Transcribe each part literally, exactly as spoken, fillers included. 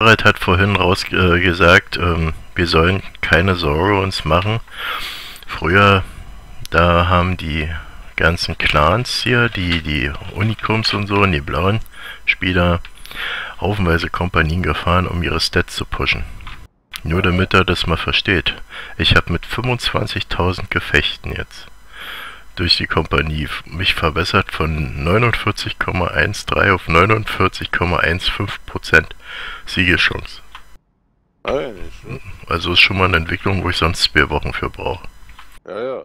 Konrad hat vorhin raus äh, gesagt, ähm, wir sollen keine Sorge uns machen. Früher, da haben die ganzen Clans hier, die, die Unicums und so, und die blauen Spieler, haufenweise Kompanien gefahren, um ihre Stats zu pushen. Nur damit er das mal versteht. Ich habe mit fünfundzwanzigtausend Gefechten jetzt durch die Kompanie mich verbessert von neunundvierzig Komma dreizehn auf neunundvierzig Komma fünfzehn Prozent Siegeschance. Also ist schon mal eine Entwicklung, wo ich sonst vier Wochen für brauche. Ja, ja.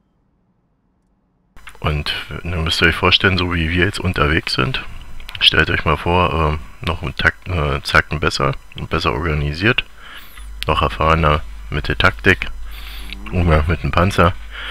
Und dann müsst ihr euch vorstellen, so wie wir jetzt unterwegs sind, stellt euch mal vor, äh, noch einen Takt, äh, Zacken besser und besser organisiert, noch erfahrener mit der Taktik, Umgang mit dem Panzer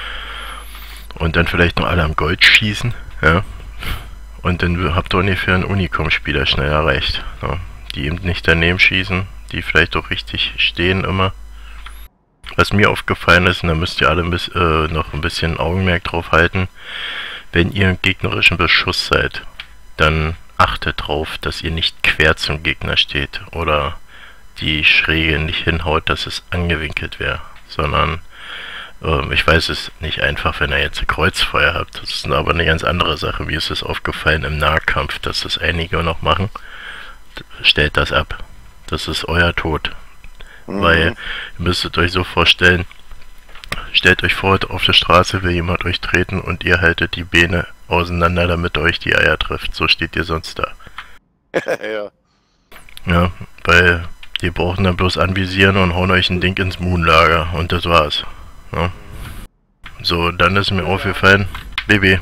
und dann vielleicht noch alle am Gold schießen, ja. Und dann habt ihr ungefähr einen Unicum-Spieler schnell erreicht, ja. Die eben nicht daneben schießen, die vielleicht auch richtig stehen immer. Was mir aufgefallen ist, und da müsst ihr alle ein bisschen, äh, noch ein bisschen Augenmerk drauf halten, wenn ihr im gegnerischen Beschuss seid, dann achtet drauf, dass ihr nicht quer zum Gegner steht oder die Schräge nicht hinhaut, dass es angewinkelt wäre, sondern ähm, ich weiß es nicht einfach, wenn ihr jetzt ein Kreuzfeuer habt, das ist aber eine ganz andere Sache. Mir ist es aufgefallen im Nahkampf, dass das einige noch machen. Stellt das ab. Das ist euer Tod. Mhm. Weil ihr müsstet euch so vorstellen, stellt euch vor, auf der Straße will jemand euch treten und ihr haltet die Beine auseinander, damit euch die Eier trifft. So steht ihr sonst da. Ja. Ja, weil die brauchen dann bloß anvisieren und hauen euch ein Ding ins Moonlager und das war's. Ja. So, dann ist mir aufgefallen, Baby,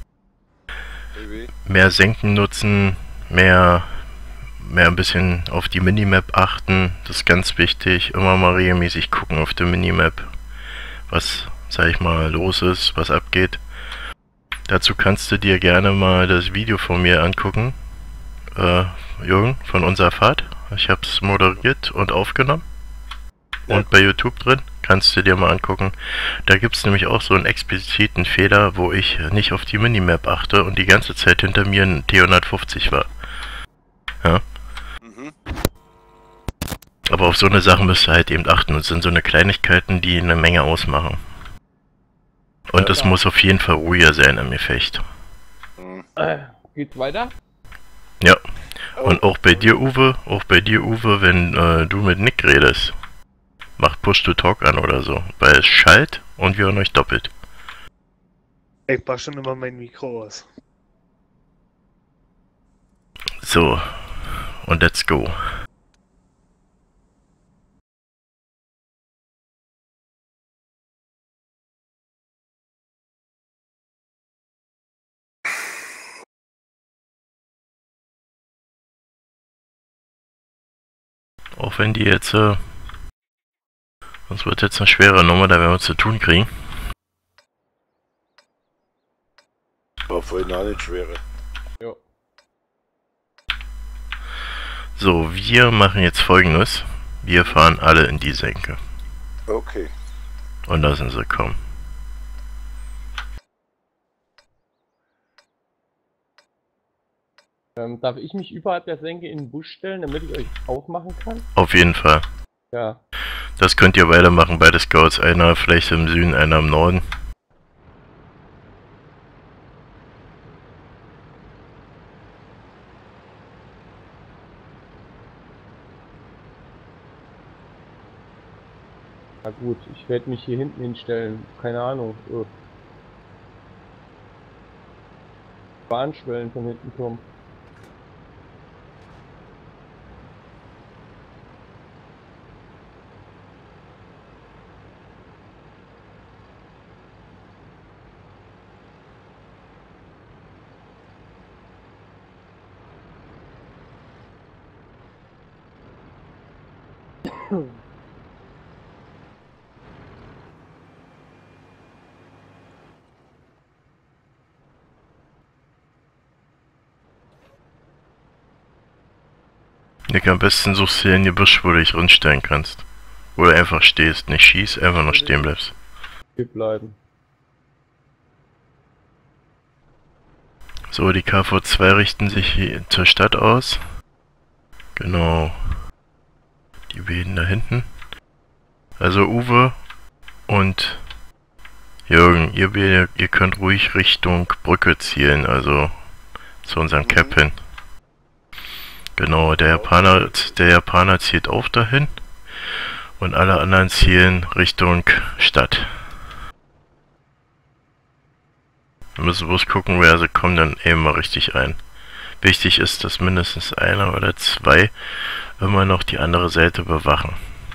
Baby. mehr Senken nutzen, mehr, mehr ein bisschen auf die Minimap achten, das ist ganz wichtig, immer mal regelmäßig gucken auf der Minimap, was, sag ich mal, los ist, was abgeht. Dazu kannst du dir gerne mal das Video von mir angucken, äh, Jürgen, von unserer Fahrt. Ich habe es moderiert und aufgenommen. Ja. Und bei YouTube drin. Kannst du dir mal angucken. Da gibt es nämlich auch so einen expliziten Fehler, wo ich nicht auf die Minimap achte und die ganze Zeit hinter mir ein T hundertfünfzig war. Ja. Mhm. Aber auf so eine Sache müsst ihr halt eben achten. Das sind so eine Kleinigkeiten, die eine Menge ausmachen. Und es ja, muss auf jeden Fall ruhiger sein im Gefecht. Äh, geht's weiter? Ja. Und auch bei dir, Uwe, auch bei dir, Uwe, wenn äh, du mit Nick redest, macht Push-to-Talk an oder so, weil es schallt und wir hören euch doppelt. Ich mach schon immer mein Mikro aus. So, und let's go. Auch wenn die jetzt, äh, sonst wird jetzt eine schwere Nummer, da werden wir zu tun kriegen. War vorhin auch nicht schwere. Jo. So, wir machen jetzt Folgendes. Wir fahren alle in die Senke. Okay. Und lassen sie kommen. Ähm, darf ich mich überhalb der Senke in den Busch stellen, damit ich euch aufmachen kann? Auf jeden Fall. Ja. Das könnt ihr weitermachen, beide Scouts, einer vielleicht im Süden, einer im Norden. Na gut, ich werde mich hier hinten hinstellen, keine Ahnung. Äh, Bahnschwellen von hinten kommen. Nick, am besten suchst du dir ein Gebüsch, wo du dich rundstellen kannst. Wo du einfach stehst, nicht schießt, einfach nur stehen bleibst. Hier bleiben. So, die K V zwei richten sich hier zur Stadt aus. Genau. wen da hinten? Also Uwe und Jürgen, ihr, ihr, ihr könnt ruhig Richtung Brücke zielen, also zu unserem Mhm. Cap hin. Genau, der Japaner, der Japaner zielt auch dahin und alle anderen zielen Richtung Stadt. Wir müssen bloß gucken, wer sie kommen, dann eben mal richtig ein. Wichtig ist, dass mindestens einer oder zwei immer noch die andere Seite bewachen.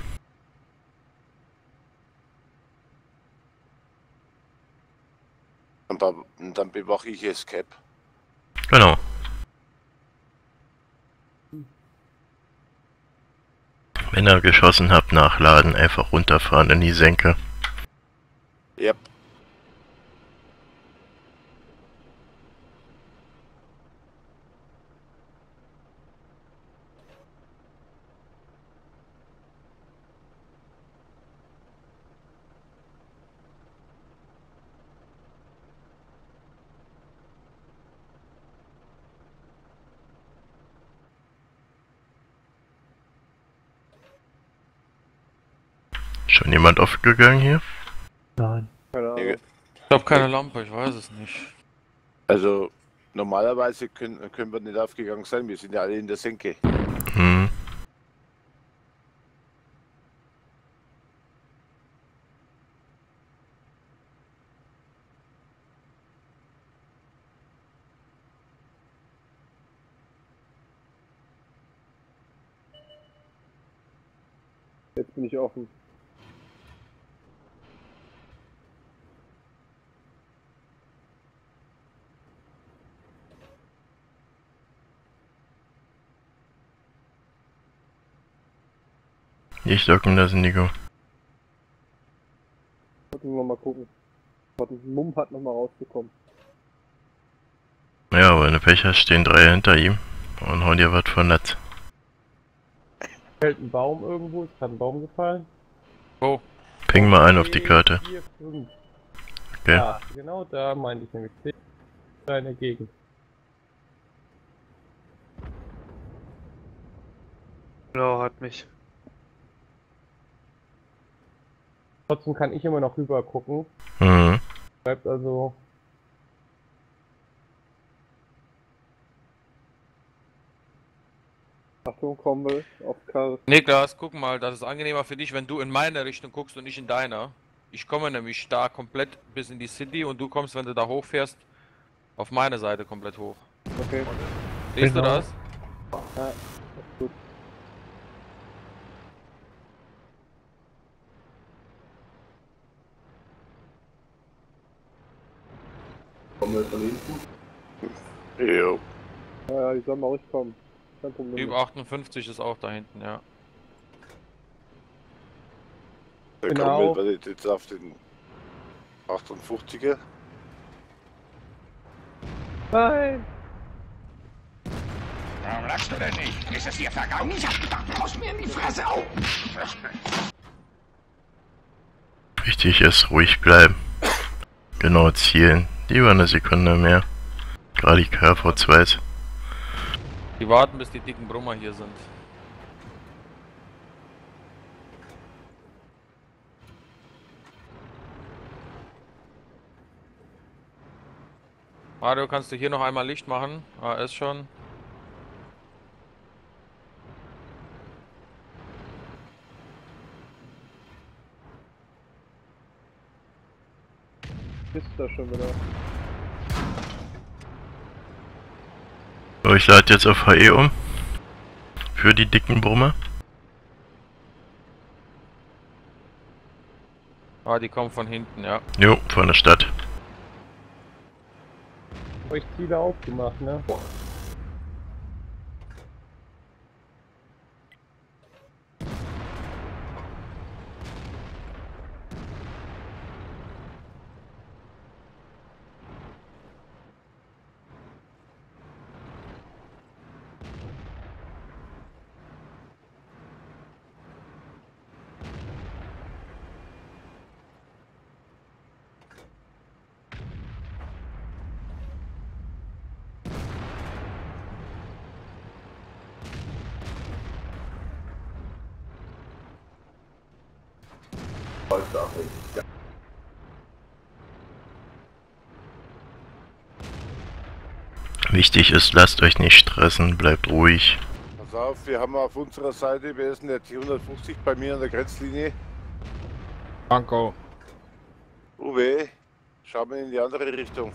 Und dann, und dann bewache ich es Cap. Genau. Wenn ihr geschossen habt, nachladen, einfach runterfahren in die Senke. Yep. Schon jemand aufgegangen hier? Nein. Keine Ahnung. Ich hab keine Lampe, ich weiß es nicht. Also normalerweise können, können wir nicht aufgegangen sein, wir sind ja alle in der Senke. Hm. Jetzt bin ich offen. Nicht locken lassen, Nico. Sollten wir mal gucken. Mumm hat nochmal rausbekommen. Ja, aber wenn du Pech hast, stehen drei hinter ihm und hauen dir was von Netz. Fällt ein Baum irgendwo, ist gerade ein Baum gefallen. Wo? Ping mal ein auf die Karte. vier, fünf. Okay. Ja, genau da meinte ich nämlich. Da in der Gegend. Ja, hat mich. Trotzdem kann ich immer noch rüber gucken. Mhm. Bleibt also. Achtung, kommen wir auf Karte. Niklas, guck mal, das ist angenehmer für dich, wenn du in meine Richtung guckst und nicht in deiner. Ich komme nämlich da komplett bis in die City und du kommst, wenn du da hochfährst, auf meine Seite komplett hoch. Okay. Siehst du Genau. das? Ja, gut. Jo. Ja, ja, die sollen mal ruhig kommen. Kein Problem. Typ achtundfünfzig ist auch da hinten, ja. Da Genau. kommen wir jetzt auf den achtundfünfziger. Nein! Warum lachst du denn nicht? Ist es dir vergangen? Ich hab gedacht, du haust mir in die Fresse auf. Wichtig ist, ruhig bleiben. Genau zielen. Lieber eine Sekunde mehr. Gerade die K V zwei. Die warten, bis die dicken Brummer hier sind. Mario, kannst du hier noch einmal Licht machen? Ah, ist schon. Bist da schon wieder. So, ich lade jetzt auf H E um. Für die dicken Brummer. Ah, die kommen von hinten, ja. Jo, von der Stadt. Euch Ziele aufgemacht, ne? Wichtig ist, lasst euch nicht stressen, bleibt ruhig. Pass auf, wir haben auf unserer Seite, wir sind jetzt hundertfünfzig bei mir an der Grenzlinie. Franco. Uwe, schau mal in die andere Richtung.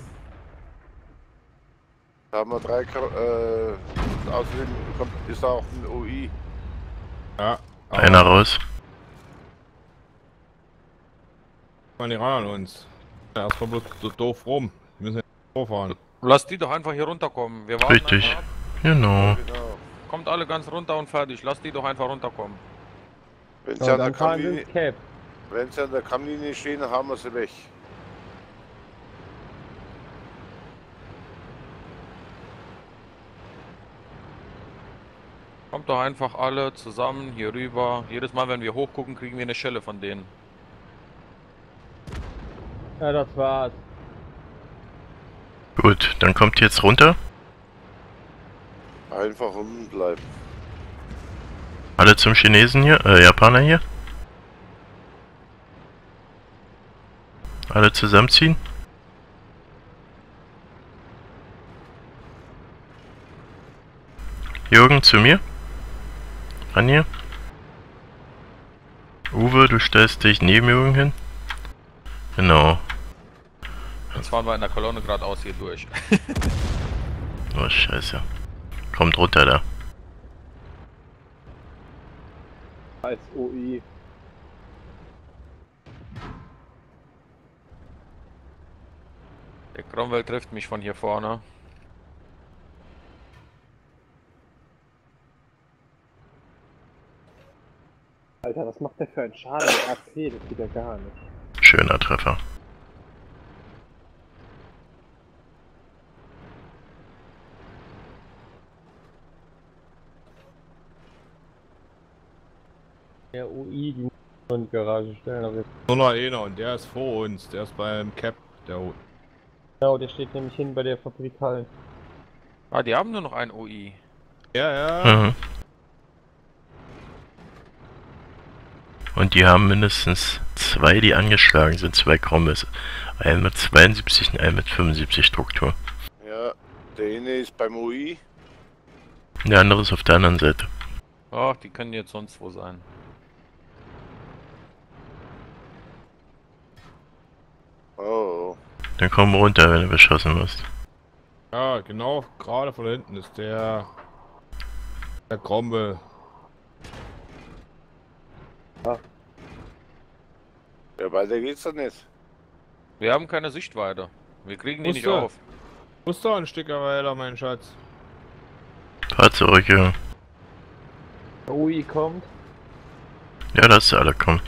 Da haben wir drei, äh, außerdem kommt, ist da auch ein O I. Ja. Einer raus. Mal nicht ran an uns. Ja, erstmal bloß so doof rum. Wir müssen jetzt vorfahren. Lass die doch einfach hier runterkommen. Wir warten Richtig. einfach ab. Genau. Genau. Kommt alle ganz runter und fertig. Lass die doch einfach runterkommen. Wenn So, sie, an der dann fahren wir Kammlinie, ins Cap. wenn sie an der Kammlinie stehen, dann haben wir sie weg. Kommt doch einfach alle zusammen hier rüber. Jedes Mal, wenn wir hochgucken, kriegen wir eine Schelle von denen. Ja, das war's. Gut, dann kommt jetzt runter. Einfach unten bleiben. Alle zum Chinesen hier, äh, Japaner hier. Alle zusammenziehen. Jürgen, zu mir. Ran hier. Uwe, du stellst dich neben Jürgen hin. Genau. Jetzt fahren wir in der Kolonne geradeaus hier durch. Oh, scheiße. Kommt runter da. Als O I. Der Cromwell trifft mich von hier vorne. Alter, was macht der für einen Schaden? Der A C, das geht ja gar nicht. Schöner Treffer. Der O I, die muss in die Garage stellen, aber jetzt. Nur noch einer und der ist vor uns. Der ist beim Cap. Der holt. Genau, der steht nämlich hin bei der Fabrikal. Ah, die haben nur noch ein O I. Ja, ja. Mhm. Und die haben mindestens zwei, die angeschlagen sind, zwei Cromwells. Einen mit zweiundsiebzig und einen mit fünfundsiebzig Struktur. Ja, der eine ist beim O I. Der andere ist auf der anderen Seite. Ach, die können jetzt sonst wo sein. Oh, Dann komm runter, wenn du beschossen wirst. Ja, genau. Gerade von hinten ist der. Der Cromwell. ja, weiter geht's doch nicht. Wir haben keine Sichtweite. Wir kriegen die nicht Musste. auf. Muss doch ein Stück weiter, mein Schatz. Fahr zurück, Jürgen. Der O I kommt. Ja, lass sie alle kommen.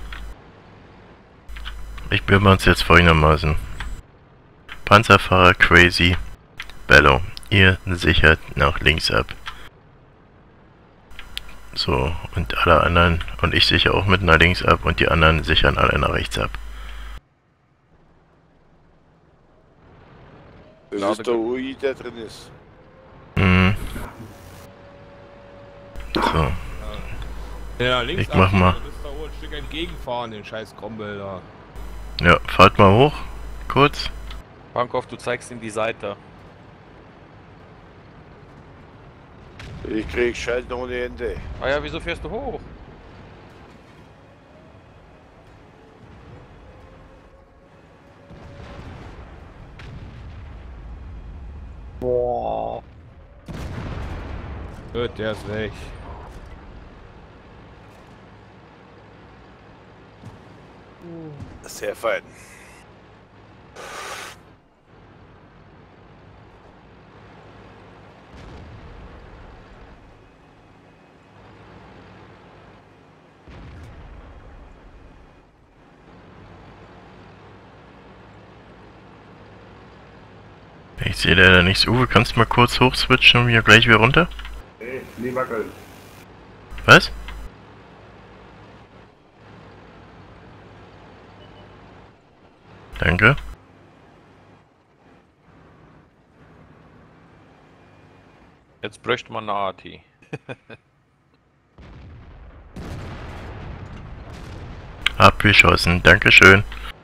Ich bilde uns jetzt folgendermaßen. Panzerfahrer Crazy, Bello, ihr sichert nach links ab. So, und alle anderen, und ich sichere auch mit nach links ab und die anderen sichern alle nach rechts ab. Das Genau, ist der O I, der drin ist. Mhm. So, Ja, links Ich mach mal. Du bist da wohl ein Stück entgegenfahren, den scheiß Cromwell da. ja, fahrt mal hoch, kurz. Pankov, du zeigst ihm die Seite. Ich krieg Schalten ohne Ende. Ah ja, wieso fährst du hoch? Boah. Gut, der ist weg. Sehr fein. Ich sehe leider nichts. Uwe, kannst du mal kurz hoch switchen und wir gleich wieder runter? Nee, nie wackeln. Was? Danke. Jetzt bräuchte man eine A T. Abgeschossen, Dankeschön.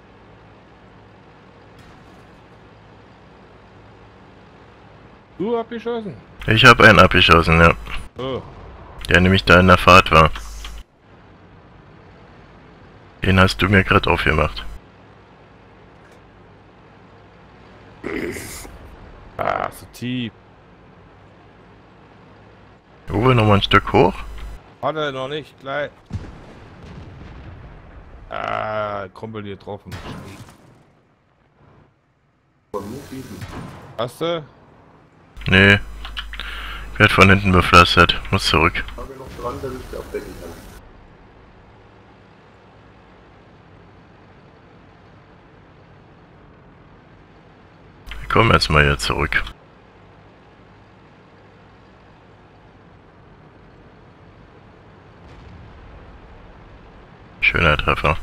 Du abgeschossen? Ich habe einen abgeschossen, ja. Oh. Der nämlich da in der Fahrt war. Den hast du mir gerade aufgemacht. Ah, so tief. Uwe, noch mal ein Stück hoch. Warte, noch nicht, gleich. Ah, Kumpel hier getroffen. Hast du? Nee. Ich werd von hinten bepflastert. Muss zurück. Ich komm jetzt mal hier zurück. Schöner Treffer.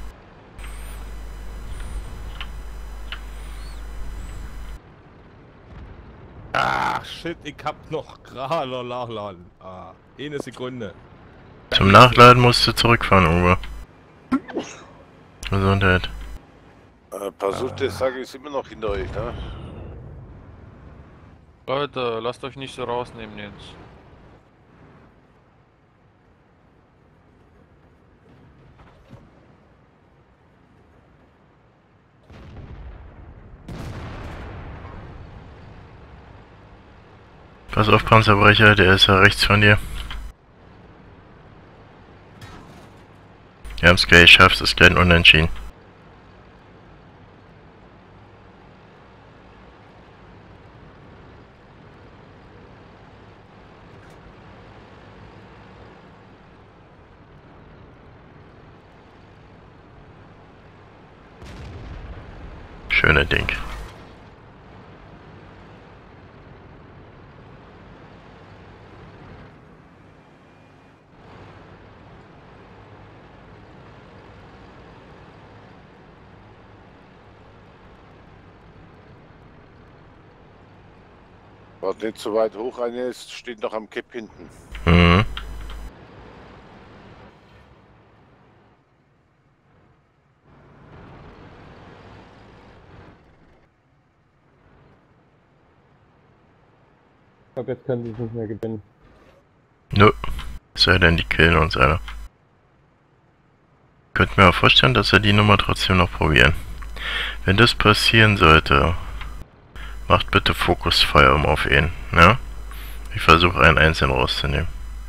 Ah, shit, ich hab noch gerade nachladen. Ah, eine Sekunde. Zum Nachladen musst du zurückfahren, Uwe. Gesundheit. Äh, pass auf, das sage ich ist immer noch hinter euch, ne? Leute, lasst euch nicht so rausnehmen jetzt. Pass auf, Panzerbrecher, der ist ja rechts von dir. Wir haben es gleich geschafft, es ist kein Unentschieden. Schöner Ding. Warte nicht so weit hoch, eine ist, steht noch am Kipp hinten. Mhm. Ich glaube, jetzt können sie es nicht mehr gewinnen. Nö. Sei denn, die killen uns alle. Könnt mir auch vorstellen, dass wir die Nummer trotzdem noch probieren. Wenn das passieren sollte, macht bitte Fokusfeuer um auf ihn, ja? Ich versuche einen einzeln rauszunehmen.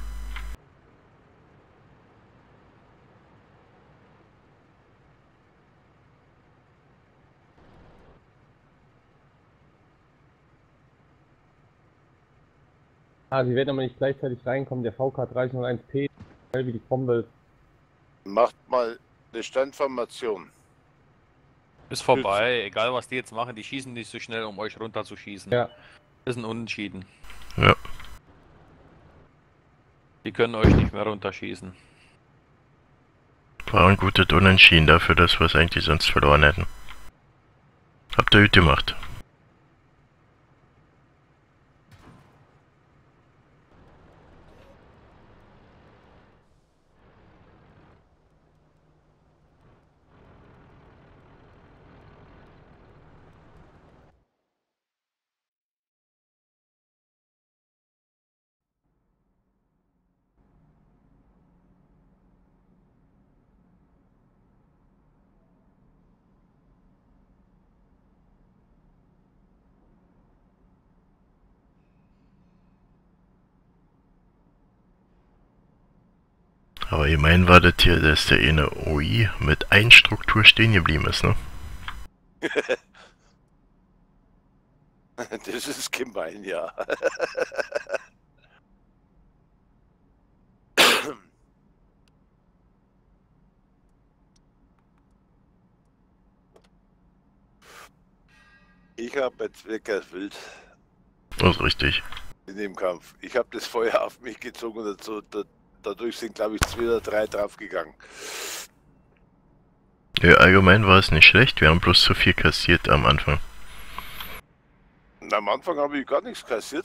Ah, sie werden aber nicht gleichzeitig reinkommen. Der V K drei null eins P, schnell wie die Bombe. Macht mal eine Standformation. Ist vorbei, egal was die jetzt machen, die schießen nicht so schnell, um euch runterzuschießen. Ja. Das ist ein Unentschieden. Ja. Die können euch nicht mehr runterschießen. War ein gutes Unentschieden dafür, dass wir es eigentlich sonst verloren hätten. Habt ihr gut gemacht. Aber immerhin war das hier, dass der eine O I mit Einstruktur stehen geblieben ist, ne? Das ist gemein, ja. Ich habe jetzt wirklich wild Das ist richtig. in dem Kampf. Ich habe das Feuer auf mich gezogen und dazu, da, dadurch sind, glaube ich, zwei oder drei draufgegangen. Ja, allgemein war es nicht schlecht, wir haben bloß zu viel kassiert am Anfang. Und am Anfang habe ich gar nichts kassiert.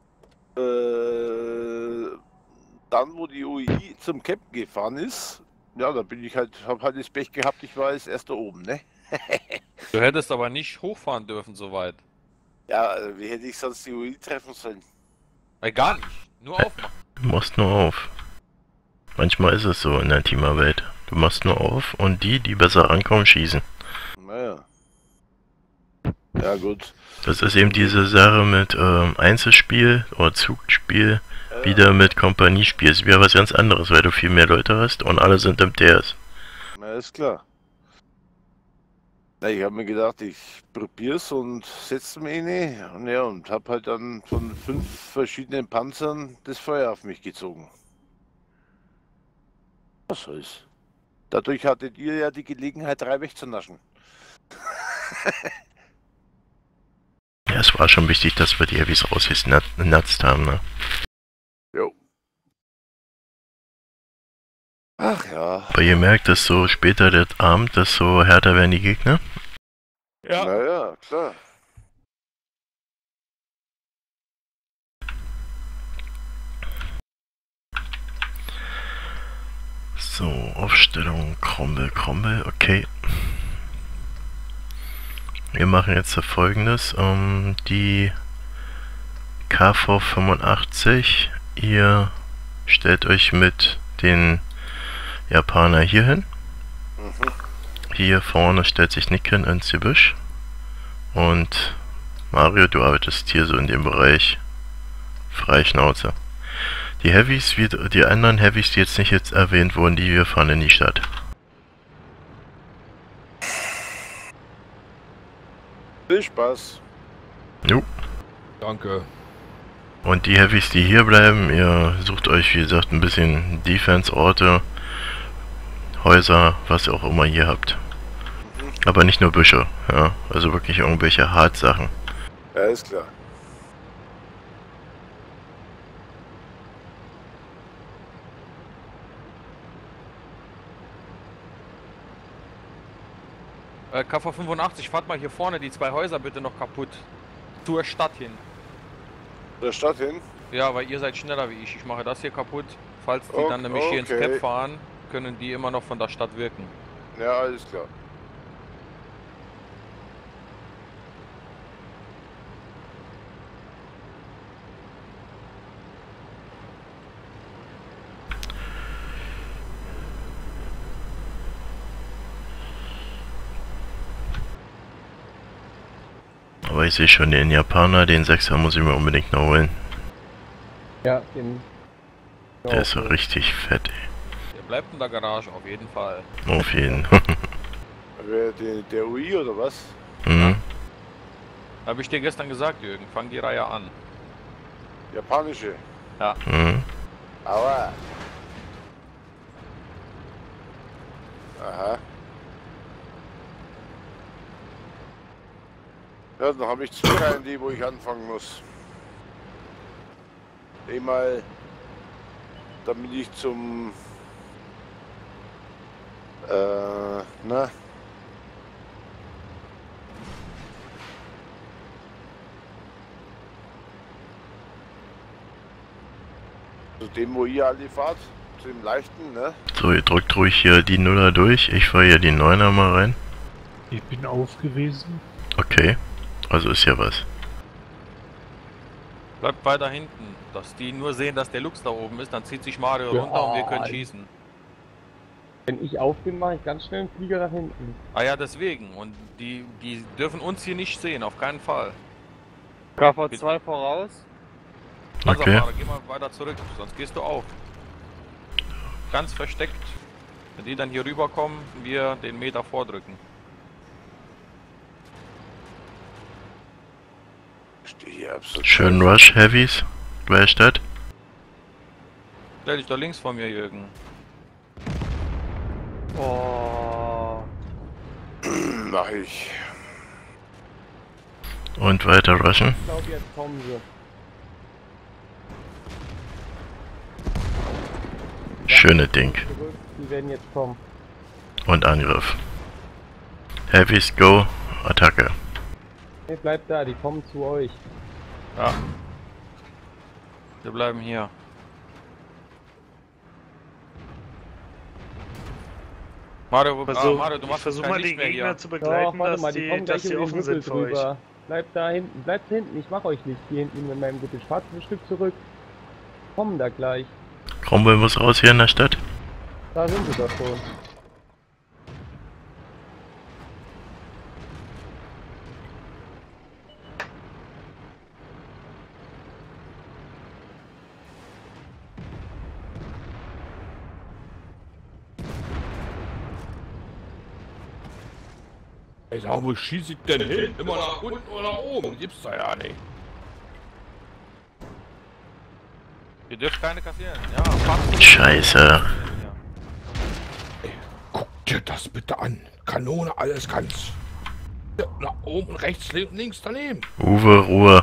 Äh, dann, wo die O I zum Camp gefahren ist, Ja, da bin ich halt, hab halt das Pech gehabt, ich war jetzt erst da oben, ne? Du hättest aber nicht hochfahren dürfen so weit. Ja, also wie hätte ich sonst die U I treffen sollen? Äh, gar nicht. Nur aufmachen. Du machst nur auf. Manchmal ist es so in der Teamarbeit. Du machst nur auf und die, die besser rankommen, schießen. Naja. Ja, gut. Das ist eben diese Sache mit ähm, Einzelspiel oder Zugspiel, Ja, wieder mit Kompaniespiel. Ist wieder was ganz anderes, weil du viel mehr Leute hast und alle sind im D S. na, ist klar. Na, ich habe mir gedacht, ich probier's und setze mich rein. Und ja, und hab halt dann von fünf verschiedenen Panzern das Feuer auf mich gezogen. Was soll's? Dadurch hattet ihr ja die Gelegenheit, drei wegzunaschen. Ja, es war schon wichtig, dass wir die Heavys rausgenatzt haben, ne? Jo. Ach ja. Aber ihr merkt, dass so später der Abend, desto härter werden die Gegner. Ja. Naja, klar. So, Aufstellung, Krommel, Krommel, okay. Wir machen jetzt Folgendes, ähm, die K V fünfundachtzig, ihr stellt euch mit den Japaner hier hin. Mhm. Hier vorne stellt sich Nick hin ins Gebüsch. Und Mario, du arbeitest hier so in dem Bereich Freischnauze. Die Heavys, wie die anderen Heavys, die jetzt nicht jetzt erwähnt wurden, die wir fahren in die Stadt. Viel Spaß. Jo. Danke. Und die Heavys, die hier bleiben, ihr sucht euch, wie gesagt, ein bisschen Defense-Orte, Häuser, was ihr auch immer hier habt. Aber nicht nur Büsche, ja, also wirklich irgendwelche Hartsachen. Ja, ist klar. Äh, K V fünfundachtzig, fahrt mal hier vorne die zwei Häuser bitte noch kaputt. Zur Stadt hin. Der Stadt hin? Ja, weil ihr seid schneller wie ich. Ich mache das hier kaputt. Falls die Ok- dann nämlich hier ins okay. Cap fahren, können die immer noch von der Stadt wirken. Ja, alles klar. Aber ich sehe schon den Japaner, den Sechser muss ich mir unbedingt noch holen. Ja, den. Der ist so richtig fett, Der bleibt in der Garage, auf jeden Fall. ey. Auf jeden. Wer, der, der U I oder was? mhm. Habe ich dir gestern gesagt, Jürgen. Fang die Reihe an. Japanische. Mhm. Aua. Aha. Ja, dann habe ich zwei Reihen, die, wo ich anfangen muss. Einmal, damit ich zum, äh, na, zu dem, wo ihr alle fahrt, zu dem leichten, ne? So, ihr drückt ruhig hier die Nuller durch, ich fahre hier die Neuner mal rein. Ich bin auf gewesen. Okay, also ist ja was. Bleibt weiter hinten. Dass die nur sehen, dass der Lux da oben ist, dann zieht sich Mario Ja. runter und wir können schießen. Wenn ich auf bin, mache ich ganz schnell einen Flieger nach hinten. Ah ja, deswegen. Und die, die dürfen uns hier nicht sehen, auf keinen Fall. K V zwei voraus. Also Okay. Fahrer, geh mal weiter zurück, sonst gehst du auf. Ganz versteckt. Wenn die dann hier rüberkommen, wir den Meter vordrücken. Ich stehe hier absolut. Schön Rush Heavies bei der Stadt. Stell dich da links von mir, Jürgen. Oh. Mach ich. Und weiter rushen. Ich glaube, jetzt kommen sie. Schöne Ding. Zurück, die werden jetzt kommen. Und Angriff. Heavies go, Attacke. Nee, bleibt da, die kommen zu euch. Ja. Wir bleiben hier. Mario, wo, ah, Versuch, Mario, du ich machst versuch kein mal die Licht mehr Gegner hier. zu Doch, begleiten, warte dass mal, die die, kommen dass gleich die über den offen Rüppel sind für euch. drüber. Bleibt da hinten, bleibt hinten, ich mach euch nicht. Hier hinten mit meinem Rüppel. Fahrt ein Stück zurück. Kommen da gleich. Cromwell muss raus hier in der Stadt. Da sind sie doch schon. Ich sag, wo schieß ich denn hin? Immer nach unten oder nach oben? Gibt's da ja nicht. Ihr dürft keine kassieren. Ja, fahrt Scheiße. Ja. Guck dir das bitte an. Kanone, alles ganz. Ja, nach oben, rechts, links, links daneben. Uwe, Ruhe.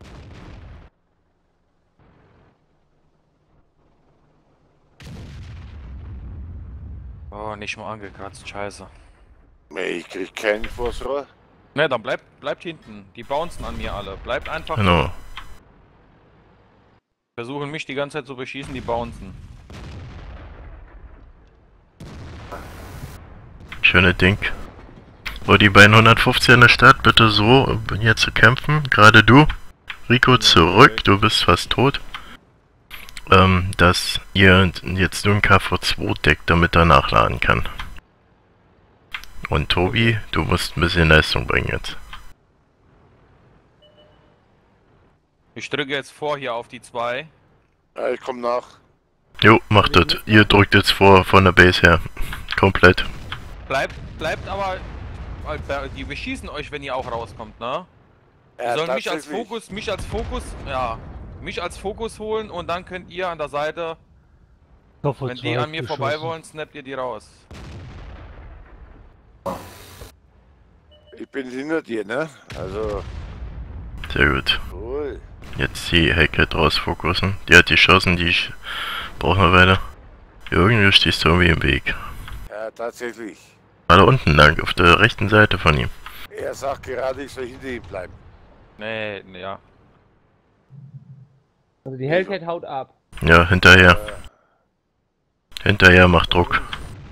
Oh, nicht mal angekratzt, scheiße. Ich krieg keinen vors Rohr. Ne, dann bleibt, bleibt hinten. Die bouncen an mir alle. Bleibt einfach. Genau. Versuchen mich die ganze Zeit zu beschießen, die bouncen. Schöne Ding. So, die beiden hundertfünfzig in der Stadt, bitte so hier zu kämpfen. Gerade du. Rico, zurück, du bist fast tot. Ähm, dass ihr jetzt nur ein K V zwei deckt, damit er nachladen kann. Und Tobi, du musst ein bisschen Leistung bringen jetzt. Ich drücke jetzt vor hier auf die zwei. Ja, ich komm nach. Jo, macht das. Ihr drückt jetzt vor von der Base her. Komplett. Bleibt, bleibt aber. weil Die beschießen euch, wenn ihr auch rauskommt, ne? Die Ja, sollen mich als tatsächlich. Fokus, mich als Fokus, ja. Mich als Fokus holen und dann könnt ihr an der Seite, wenn die an mir vorbei wollen, snappt ihr die raus. Ich bin hinter dir, ne? Also, Sehr gut. cool. Jetzt die Hecke draus fokussen. Die hat die Chancen, die ich brauche noch weiter. Irgendwie stehst du irgendwie im Weg. Ja, tatsächlich. Alle unten lang, auf der rechten Seite von ihm. Er sagt gerade, ich soll hinter ihm bleiben. Nee, nee, ja. Also die Hellcat haut ab. Ja, hinterher. Hinterher macht Druck.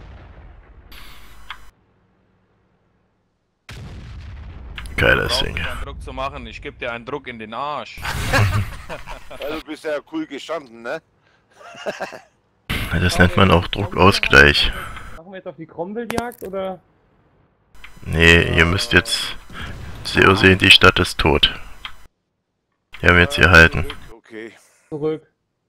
Geiles Brauchst Ding. du keinen Druck zu machen, ich geb dir einen Druck in den Arsch. Ja, du bist ja cool gestanden, ne? Das nennt man auch Druckausgleich. Machen wir jetzt auf die Cromwell-Jagd oder? Nee, ihr müsst jetzt so sehen, die Stadt ist tot. Wir haben jetzt hier halten. Zurück, okay. Zurück.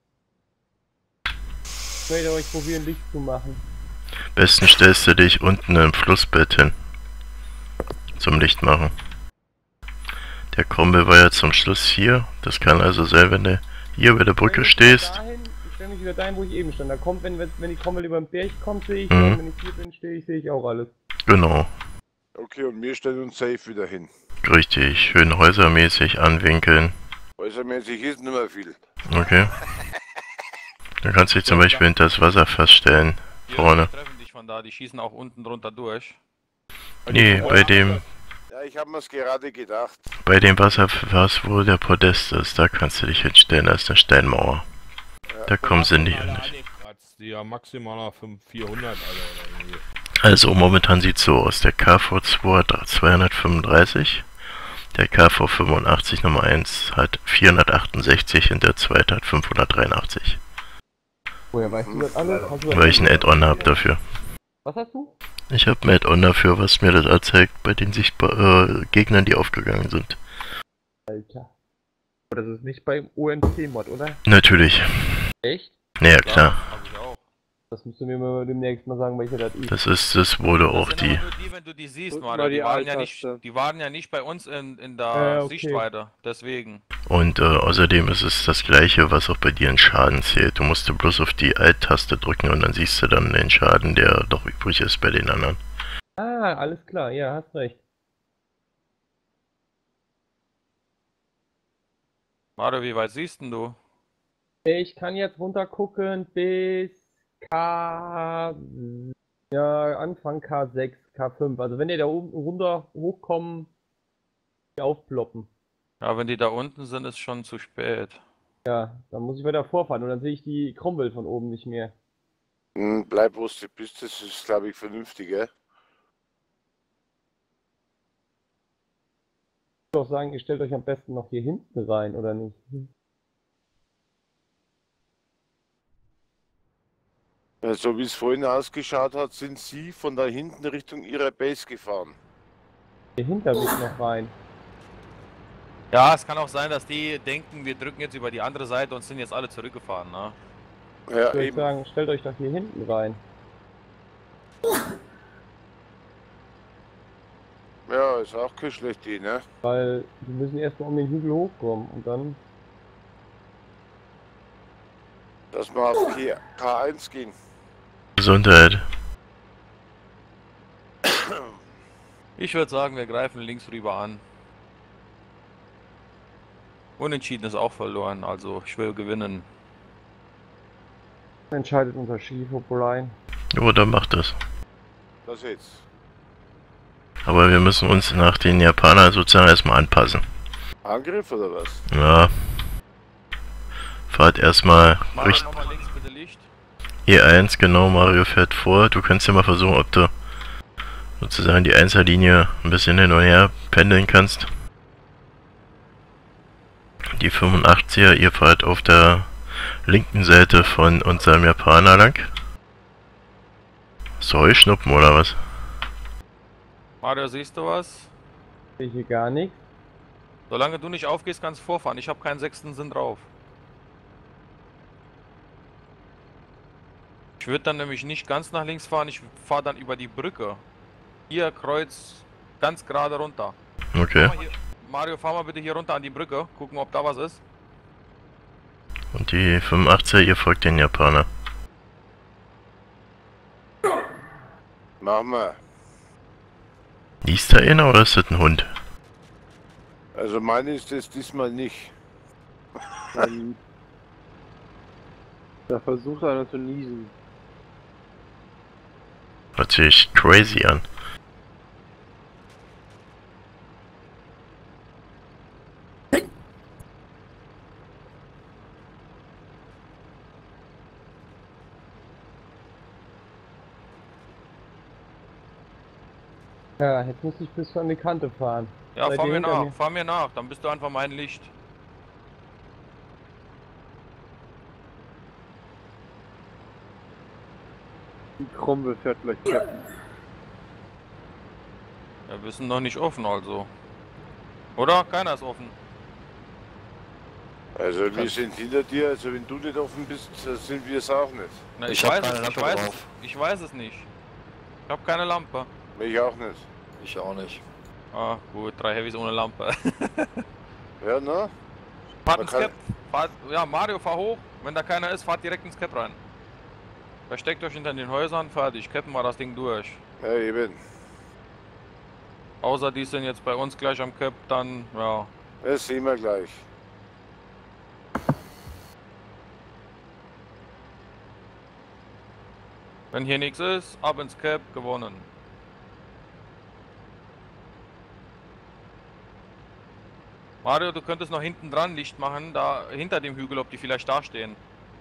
Ich werde euch probieren, Licht zu machen. Besten stellst du dich unten im Flussbett hin. Zum Licht machen. Der Cromwell war ja zum Schluss hier. Das kann also sein, wenn du hier bei der Brücke stehst. Dahin, ich stelle mich wieder dahin, wo ich eben stand. Da kommt, wenn, wenn die Cromwell über den Berg kommt, sehe ich. Mhm. Und wenn ich hier bin, stehe ich, sehe ich auch alles. Genau. Okay, und wir stellen uns safe wieder hin. Richtig. Schön häusermäßig anwinkeln. Äußermäßig ist nicht mehr viel. Okay. Du kannst dich zum Beispiel hinter das Wasser feststellen. Die Vorne. treffen dich von da, die schießen auch unten drunter durch. Nee, bei dem, Ja, ich habe mir's gerade gedacht. bei dem Wasserfass, wo der Podest ist, da kannst du dich hinstellen, da ist eine Steinmauer. Da kommen sie nicht. Alle angekratzt, die ja maximal fünf vierhundert, Alter, oder irgendwie. Also momentan sieht so aus, der K V zwei hat zweihundertfünfunddreißig, der K V fünfundachtzig Nummer eins hat vierhundertachtundsechzig und der zweite hat fünfhundertdreiundachtzig. Woher weißt du das alles? Hast du das Weil ich ein Add-on habe dafür. Was hast du? Ich habe ein Add-on dafür, was mir das anzeigt, bei den Sichtbar äh, Gegnern, die aufgegangen sind. Alter. Aber das ist nicht beim O N T-Mod, oder? Natürlich. Echt? Naja, klar. Hab ich auch. Das musst du mir mal demnächst mal sagen, welche das ist. Das ist, das wurde Das auch sind die. aber nur die, wenn du die siehst, Drück Mario. mal Die die waren, ja nicht, A-Taste. die waren ja nicht bei uns in, in der Äh, okay. Sichtweite. Deswegen. Und äh, außerdem ist es das gleiche, was auch bei dir in Schaden zählt. Du musst bloß auf die Alt-Taste drücken und dann siehst du dann den Schaden, der doch übrig ist bei den anderen. Ah, alles klar, ja, hast recht. Mario, wie weit siehst denn du? Ich kann jetzt runter gucken bis K. Ja, Anfang K sechs, K fünf. Also wenn ihr da oben runter hochkommen, die aufploppen. Ja, wenn die da unten sind, ist schon zu spät. Ja, dann muss ich weiter vorfahren und dann sehe ich die Cromwell von oben nicht mehr. Hm, bleib, wo du bist, das ist, glaube ich, vernünftiger. Ich würde auch sagen, ihr stellt euch am besten noch hier hinten rein, oder nicht? Ja, so wie es vorhin ausgeschaut hat, sind sie von da hinten Richtung ihrer Base gefahren. Hier hinter mich noch rein. Ja, es kann auch sein, dass die denken, wir drücken jetzt über die andere Seite und sind jetzt alle zurückgefahren, ne? Ja, Ich würde eben. sagen, stellt euch doch hier hinten rein. Ja, ist auch keine schlechte Idee, ne? Weil wir müssen erstmal um den Hügel hochkommen und dann. Dass wir auf K eins gehen. Gesundheit. Ich würde sagen, wir greifen links rüber an. Unentschieden ist auch verloren, also ich will gewinnen. Entscheidet unser Skifopolein. Jo, dann macht das. Das jetzt. Aber wir müssen uns nach den Japanern sozusagen erstmal anpassen. Angriff oder was? Ja. Fahrt erstmal Mario, Richtung nochmal links bitte Licht. E eins, genau, Mario fährt vor. Du kannst ja mal versuchen, ob du sozusagen die Einserlinie ein bisschen hin und her pendeln kannst. Die fünfundachtziger, ihr fahrt auf der linken Seite von unserem Japaner lang. Soll ich schnuppen oder was? Mario, siehst du was? Sehe ich hier gar nichts. Solange du nicht aufgehst, kannst du vorfahren. Ich habe keinen sechsten Sinn drauf. Ich würde dann nämlich nicht ganz nach links fahren, ich fahre dann über die Brücke. Hier, Kreuz, ganz gerade runter. Okay. Fahr mal hier, Mario, fahr mal bitte hier runter an die Brücke, gucken, ob da was ist. Und die fünfundachtziger, ihr folgt den Japaner. Machen wir. Liest da einer oder ist das ein Hund? Also meine ist es diesmal nicht. Ähm, da versucht einer zu niesen. Hört sich crazy an. Ja, jetzt muss ich bis an die Kante fahren. Ja, Seid fahr ihr mir hinter nach, mir? fahr mir nach, dann bist du einfach mein Licht. Die Krummel fährt gleich Captain. Ja, wir sind noch nicht offen also. Oder? Keiner ist offen. Also wir sind hinter dir, also wenn du nicht offen bist, sind wir es auch nicht. Na, ich, Ich hab weiß keine es, ich Lampe weiß drauf. es, ich weiß es nicht. Ich habe keine Lampe. Ich auch nicht. Ich auch nicht. Ah, gut, drei Heavys ohne Lampe. Ja, ne? Fahrt Man ins kann- Cap. Fahrt, ja, Mario, fahr hoch. Wenn da keiner ist, fahrt direkt ins Cap rein. Versteckt euch hinter den Häusern, fertig. Cappen wir das Ding durch. Ja, eben. Außer die sind jetzt bei uns gleich am Cap, dann, ja. Das sehen wir gleich. Wenn hier nichts ist, ab ins Cap, gewonnen. Mario, du könntest noch hinten dran Licht machen, da hinter dem Hügel, ob die vielleicht da stehen.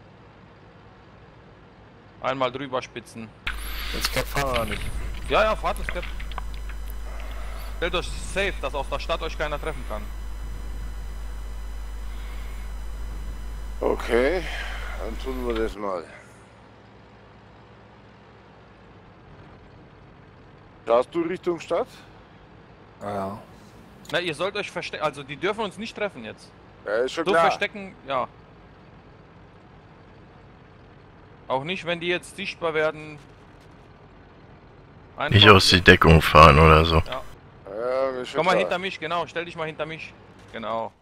Einmal drüber spitzen. Ins Cap fahren oder nicht? Ja, ja, fahrt ins Cap. Stellt euch safe, dass aus der Stadt euch keiner treffen kann. Okay, dann tun wir das mal. Schaust du Richtung Stadt? Ah, ja. Na, ihr sollt euch verstecken, also die dürfen uns nicht treffen jetzt. Ja, ist schon So klar. verstecken, ja. Auch nicht, wenn die jetzt sichtbar werden. Einfach- Nicht aus die Deckung fahren oder so. Ja, ist schon Komm mal klar. hinter mich, genau. Stell dich mal hinter mich. Genau.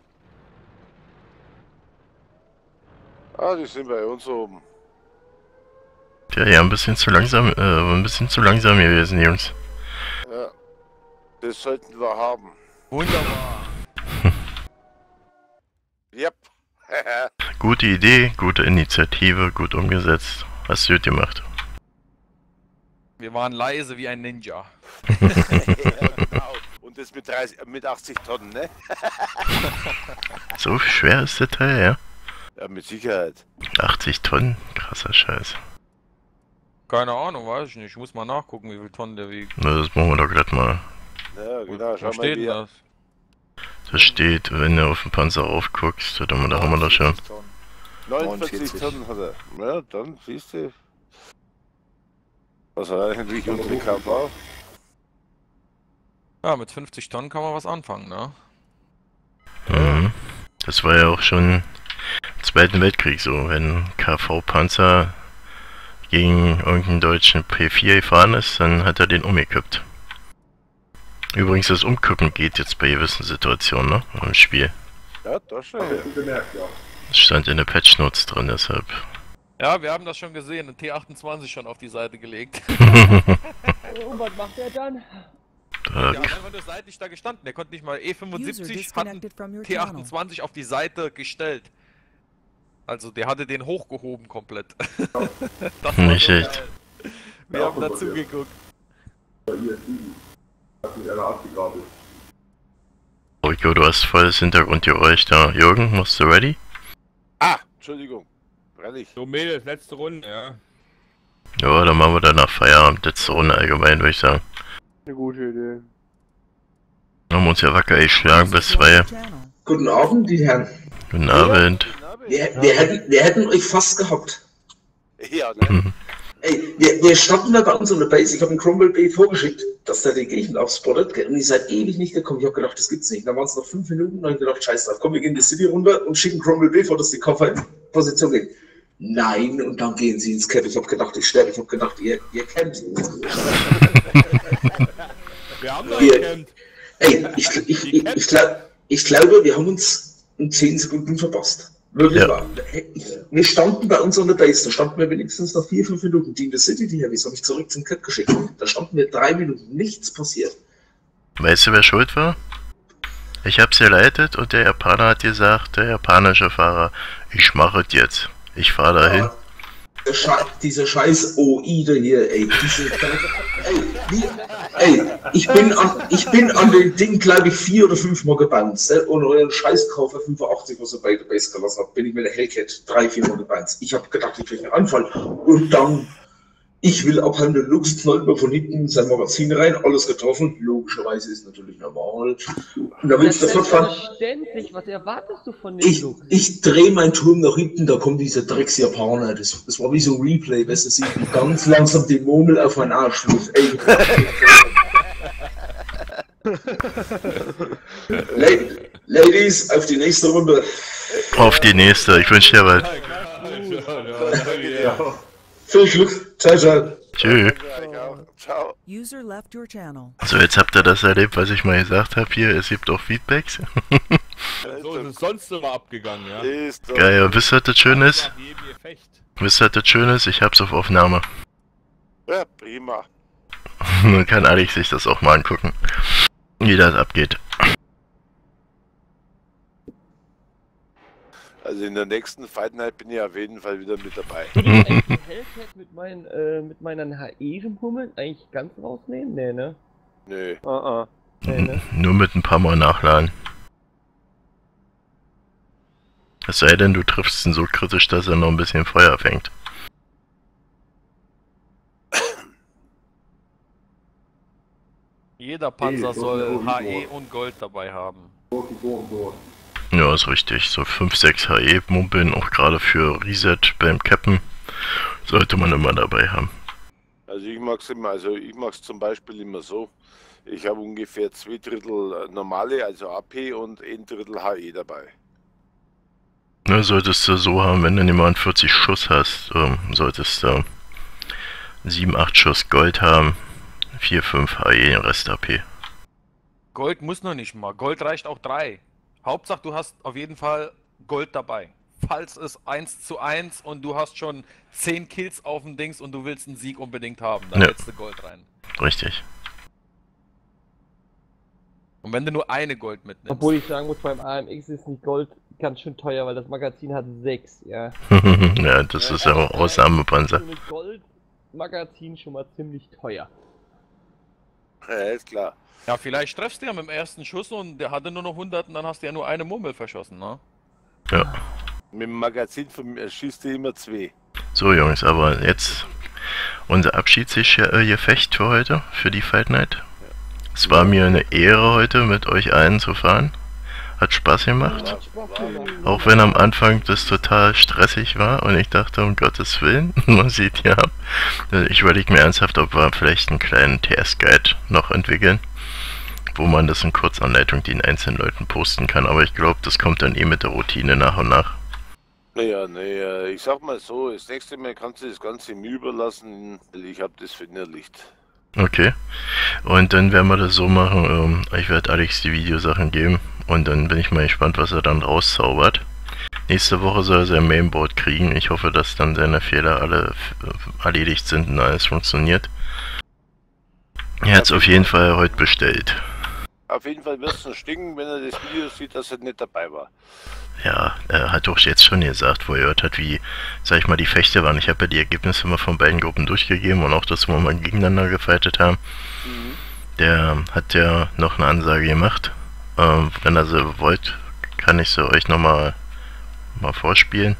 Ah, die sind bei uns oben. Tja, ja, ein bisschen zu langsam, äh, ein bisschen zu langsam gewesen, Jungs. Ja, das sollten wir haben. Wunderbar. Yep. Gute Idee, gute Initiative, gut umgesetzt. Hast du gut gemacht. Wir waren leise wie ein Ninja. Ja, genau. Und das mit, dreißig, mit achtzig Tonnen, ne? So schwer ist der Teil, ja? Ja, mit Sicherheit. achtzig Tonnen? Krasser Scheiß. Keine Ahnung, weiß ich nicht. Ich muss mal nachgucken, wie viel Tonnen der wiegt. Na, das machen wir doch gleich mal. Ja, genau, Wo schau mal, steht wie denn das? Da steht, wenn du auf den Panzer aufguckst, da haben wir, da haben wir das schon. neunundvierzig Tonnen hat er. Ja, dann siehst du. Was war eigentlich unsere K V? Ja, mit fünfzig Tonnen kann man was anfangen, ne? Mhm. Das war ja auch schon im Zweiten Weltkrieg so, wenn K V-Panzer gegen irgendeinen deutschen P vier gefahren ist, dann hat er den umgekippt. Übrigens, das Umkippen geht jetzt bei gewissen Situationen, ne? Im Spiel. Ja, das schon. Ja. Das stand in der Patch Notes drin, deshalb. Ja, wir haben das schon gesehen, ein T achtundzwanzig schon auf die Seite gelegt. Und was macht er dann? Da, Der hat einfach nur seitlich da gestanden, der konnte nicht mal E fünfundsiebzig, hat einen T achtundzwanzig auf die Seite gestellt. Also der hatte den hochgehoben komplett. Das war Nicht so schlecht. geil. Wir haben dazu geguckt. Rico, du hast volles Hintergrundgeräusch da. Jürgen, musst du ready? Ah, Entschuldigung. Freilich. So Mädels, letzte Runde, ja. Ja, dann machen wir danach Feierabend. Letzte Runde allgemein, würde ich sagen. Eine gute Idee. Wir haben uns ja wacker geschlagen bis zwei. Guten Abend, die Herren. Guten Abend. Wir, wir, hätten, wir hätten euch fast gehabt. Ja, ne? Ey, wir, wir standen da bei uns in der Base. Ich habe einen Crumble B vorgeschickt, dass der den Gegner aufspottet. Und ihr seid ewig nicht gekommen. Ich habe gedacht, das gibt's nicht. Dann waren es noch fünf Minuten. Dann habe ich gedacht, scheiß drauf. Komm, wir gehen in die City runter und schicken Crumble B vor, dass die Koffer in Position gehen. Nein, und dann gehen sie ins Camp. Ich habe gedacht, ich sterbe. Ich habe gedacht, ihr, ihr campt. Wir haben doch Ihr- gecampt. Ey, ich, ich, ich, ich, ich, glaub, ich glaube, wir haben uns in zehn Sekunden verpasst. Wirklich Ja. wahr. Wir standen bei uns an der Base, da standen wir wenigstens noch vier, fünf Minuten. Die in der City, die Heavys, habe ich zurück zum Cap geschickt. Da standen wir drei Minuten, nichts passiert. Weißt du, wer schuld war? Ich hab's geleitet und der Japaner hat gesagt, der japanische Fahrer, ich mache es jetzt. Ich fahre dahin. Der Sche dieser scheiß O I da hier, ey. Diese, ey, wie, ey ich, bin an, ich bin an dem Ding, glaube ich, vier oder fünf Mal gebounced. Äh, und euren Scheißkaufer fünfundachtzig, was ihr bei der Base gelassen habt, bin ich mit der Hellcat drei, vier Mal gebounced. Ich habe gedacht, ich kriege einen Anfall. Und dann, ich will abhauen, der Lux knallt mir von hinten in sein Magazin rein, alles getroffen. Logischerweise ist natürlich normal. Und da willst du sofort fahren. Selbstverständlich, was erwartest du von dem Ich, Look? ich drehe meinen Turm nach hinten, da kommt dieser Drecks-Japaner. Das, das war wie so ein Replay, weißt du, sieht wie ganz langsam die Murmel auf meinen Arsch fliegt. Ey. La- Ladies, auf die nächste Runde. Auf die nächste, ich wünsche dir was. Viel Glück. Ciao, ciao. Tschüss. Ciao. User left your channel. So, jetzt habt ihr das erlebt, was ich mal gesagt habe hier. Es gibt auch Feedbacks. So ist es sonst immer abgegangen, ja. Ist doch. Geil, und wisst ihr, was das schön ist? Nach jedem Gefecht. Wisst ihr, was das schön ist? Ich hab's auf Aufnahme. Ja, prima. Dann kann Alex sich das auch mal angucken. Wie das abgeht. Also in der nächsten Fight Night bin ich auf jeden Fall wieder mit dabei. Eigentlich die Hellcat mit meinen, äh, mit meinen H E-Hummeln eigentlich ganz rausnehmen? Nee, ne? Nö. Ah, ah. Nee, ne? Nur mit ein paar Mal nachladen. Es sei denn, du triffst ihn so kritisch, dass er noch ein bisschen Feuer fängt. Jeder Panzer soll H E und Gold dabei haben. Ja, ist richtig. So fünf, sechs H E-Mumpeln, auch gerade für Reset beim Cappen, sollte man immer dabei haben. Also ich mag's immer, also ich mag's zum Beispiel immer so. Ich habe ungefähr zwei Drittel normale, also A P und ein Drittel H E dabei. Ne, solltest du so haben, wenn du nicht mal vierzig Schuss hast, ähm, solltest du sieben, acht Schuss Gold haben, vier, fünf H E, den Rest A P. Gold muss noch nicht mal. Gold reicht auch drei. Hauptsache du hast auf jeden Fall Gold dabei. Falls es eins zu eins und du hast schon zehn Kills auf dem Dings und du willst einen Sieg unbedingt haben, dann Ja. setzt du Gold rein. Richtig. Und wenn du nur eine Gold mitnimmst. Obwohl ich sagen muss, beim A M X ist nicht Gold ganz schön teuer, weil das Magazin hat sechs, ja. Ja, das ist ja auch Ausnahmepanzer. So ein Goldmagazin schon mal ziemlich teuer. Ja, ist klar. Ja, vielleicht treffst du ja mit dem ersten Schuss und der hatte nur noch hundert und dann hast du ja nur eine Mummel verschossen, ne? Ja. Mit dem Magazin von mir schießt du immer zwei. So Jungs, aber jetzt unser Abschiedsgefecht für heute, für die Fight Night. Es war mir eine Ehre heute mit euch allen zu fahren. Hat Spaß gemacht. Auch wenn am Anfang das total stressig war und ich dachte, um Gottes Willen, man sieht ja, ich überlege mir ernsthaft, ob wir vielleicht einen kleinen T S-Guide noch entwickeln, wo man das in Kurzanleitung den einzelnen Leuten posten kann, aber ich glaube, das kommt dann eh mit der Routine nach und nach. Naja, naja, ich sag mal so, das nächste Mal kannst du das Ganze mir überlassen, weil ich habe das verinnerlicht. Okay, und dann werden wir das so machen, ähm, ich werde Alex die Videosachen geben und dann bin ich mal gespannt, was er dann rauszaubert. Nächste Woche soll er sein Mainboard kriegen, ich hoffe, dass dann seine Fehler alle erledigt sind und alles funktioniert. Er hat es auf jeden Fall heute bestellt. Auf jeden Fall wird es noch stinken, wenn er das Video sieht, dass er nicht dabei war. Ja, er hat doch jetzt schon gesagt, wo er gehört hat, wie, sag ich mal, die Fechte waren. Ich habe ja die Ergebnisse mal von beiden Gruppen durchgegeben und auch, dass wir mal gegeneinander gefightet haben. Mhm. Der hat ja noch eine Ansage gemacht. Ähm, wenn ihr sie wollt, kann ich sie euch nochmal mal vorspielen.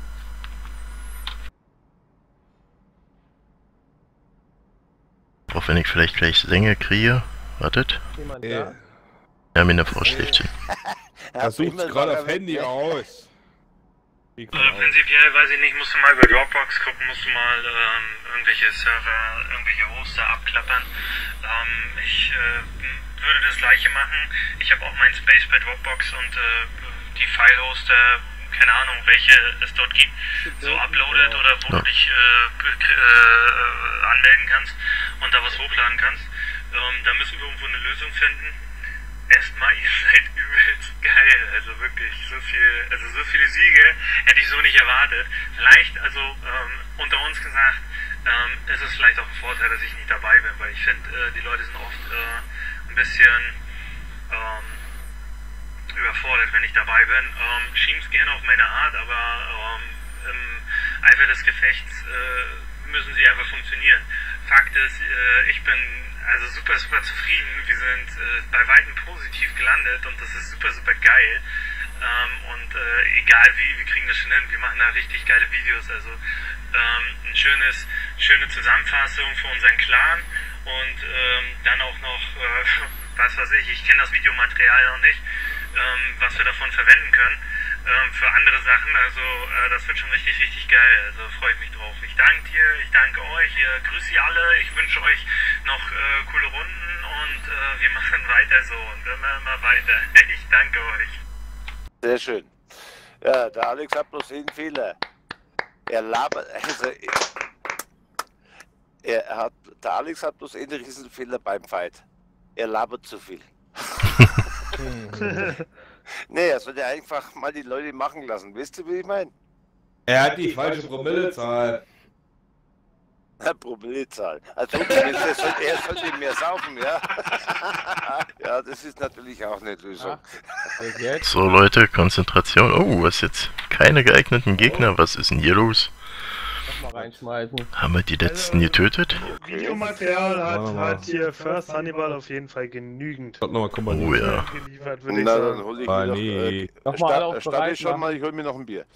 Auch wenn ich vielleicht gleich Sänger kriege. Wartet. Ja. Ja, meine Frau schläft schon. Er sucht gerade auf Handy aus. Äh, prinzipiell, weiß ich nicht, musst du mal über Dropbox gucken, musst du mal ähm, irgendwelche Server, irgendwelche Hoster abklappern. Ähm, ich äh, würde das gleiche machen. Ich habe auch meinen Space bei Dropbox und äh, die File-Hoster, keine Ahnung, welche es dort gibt, so uploadet oder wo ja. du dich äh, äh, anmelden kannst und da was hochladen kannst. Ähm, da müssen wir irgendwo eine Lösung finden. Erstmal, ihr seid übelst geil, also wirklich, so viel, also so viele Siege hätte ich so nicht erwartet. Vielleicht, also ähm, unter uns gesagt, ähm, ist es vielleicht auch ein Vorteil, dass ich nicht dabei bin, weil ich finde, äh, die Leute sind oft äh, ein bisschen ähm, überfordert, wenn ich dabei bin. Ähm, Schien's gerne auf meine Art, aber ähm, im Eifer des Gefechts äh, müssen sie einfach funktionieren. Fakt ist, äh, ich bin also super, super zufrieden. Wir sind äh, bei weitem positiv gelandet und das ist super, super geil. Ähm, und äh, egal wie, wir kriegen das schon hin. Wir machen da richtig geile Videos. Also ähm, ein schönes, schöne Zusammenfassung für unseren Clan und ähm, dann auch noch, äh, was weiß ich, ich kenne das Videomaterial noch nicht, ähm, was wir davon verwenden können. Ähm, für andere Sachen, also äh, das wird schon richtig, richtig geil, also freue ich mich drauf. Ich danke dir, ich danke euch, ihr grüße Sie alle, ich wünsche euch noch äh, coole Runden und äh, wir machen weiter so und immer, immer weiter. Ich danke euch. Sehr schön. Ja, der Alex hat bloß einen Fehler. Er labert, also er hat, der Alex hat bloß einen riesen Fehler beim Fight. Er labert zu viel. Nee, er sollte einfach mal die Leute machen lassen. Wisst ihr, wie ich meine? Er hat die falsche Promillezahl. Ja, Promillezahl. Also er sollte, er sollte mehr saufen, ja? Ja, das ist natürlich auch eine Lösung. So Leute, Konzentration. Oh, was jetzt? Keine geeigneten Gegner. Was ist denn hier los? Mal reinschmeißen. Haben wir die letzten getötet? Videomaterial hat, hat hier First Hannibal auf jeden Fall genügend. Noch mal oh ja. Geliefert, würde ich Na, sagen. Dann hol ich mir nee. noch, äh, noch mal alle auf starte ich schon mal, ich hol mir noch ein Bier.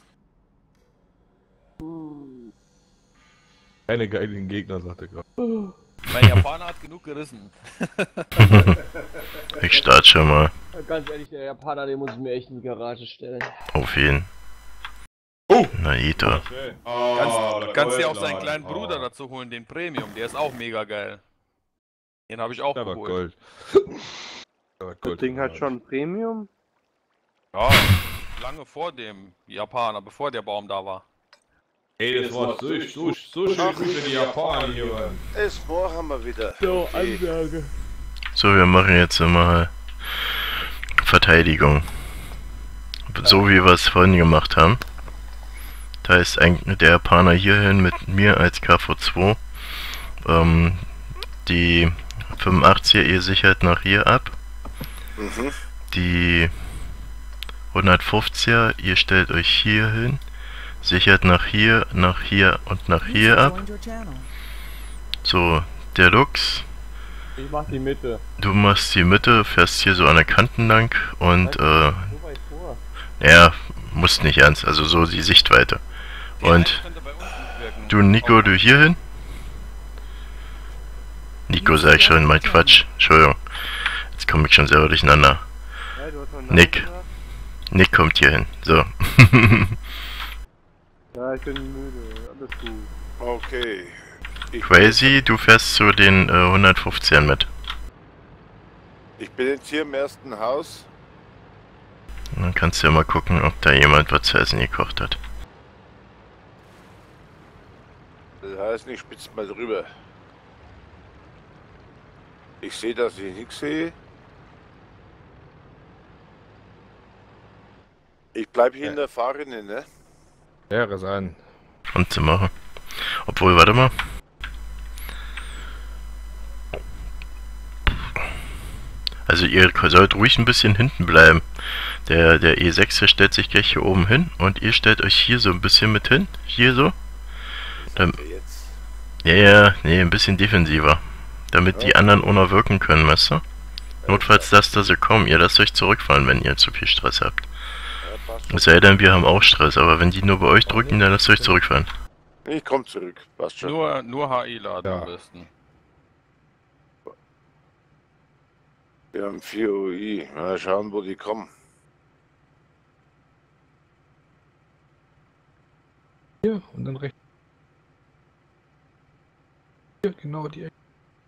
Keine geilen Gegner, sagt er gerade. Mein Japaner hat genug gerissen. Ich starte schon mal. Ganz ehrlich, der Japaner, den muss ich mir echt in die Garage stellen. Auf jeden. Oh! Naito. Oh, kannst kannst dir auch seinen kleinen oh. Bruder dazu holen, den Premium, der ist auch mega geil. Den habe ich auch der geholt. War Gold. Das Ding hat schon Premium? Ja, lange vor dem Japaner, bevor der Baum da war. Ey, das war so, so, so schön für die Japaner hier, Mann. Es haben wir wieder. So, Ansage. So, wir machen jetzt mal Verteidigung. So wie wir es vorhin gemacht haben. Da ist eigentlich der Japaner hierhin mit mir als K V zwei. Ähm, die fünfundachtziger, ihr sichert nach hier ab. Mhm. Die hundertfünfziger, ihr stellt euch hier hin. Sichert nach hier, nach hier und nach hier ab. So, der Lux. Ich mach die Mitte. Du machst die Mitte, fährst hier so an der Kanten lang und äh. Ja, musst nicht ernst, also so die Sichtweite. Und du Nico, du hier hin. Nico, sag ich schon, mein Quatsch. Entschuldigung. Jetzt komme ich schon selber durcheinander. Nick. Nick kommt hier hin. So. Ja, ich bin müde. Alles gut. Okay. Ich Crazy, du fährst zu den äh, hundertfünfzehn mit. Ich bin jetzt hier im ersten Haus. Dann kannst du ja mal gucken, ob da jemand was zu essen gekocht hat. Das heißt nicht, spitzt mal drüber. Ich sehe, dass ich nichts sehe. Ich bleib hier in der Fahrrinne, ne? Wäre sein. Und zu machen. Obwohl, warte mal. Also ihr sollt ruhig ein bisschen hinten bleiben. Der, der E sechs, der stellt sich gleich hier oben hin und ihr stellt euch hier so ein bisschen mit hin. Hier so. Dann, ja, ja, nee, ein bisschen defensiver. Damit die anderen ohne wirken können, weißt du? Notfalls lasst ihr sie kommen. Ihr lasst euch zurückfahren, wenn ihr zu viel Stress habt. Es sei denn, wir haben auch Stress, aber wenn die nur bei euch drücken, dann lasst euch zurückfahren. Ich komm zurück, passt schon. Nur, nur H I laden Ja. am besten. Wir haben vier U I. Mal schauen, wo die kommen. Hier und dann rechts. Hier, genau die Ecke.